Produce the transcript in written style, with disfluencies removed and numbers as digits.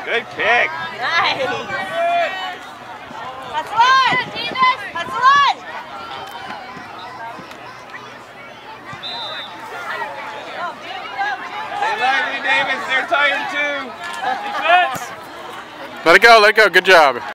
Good pick. Nice. That's one. That's one. Hey, Lively Davis, they're tired too. Let it go, good job.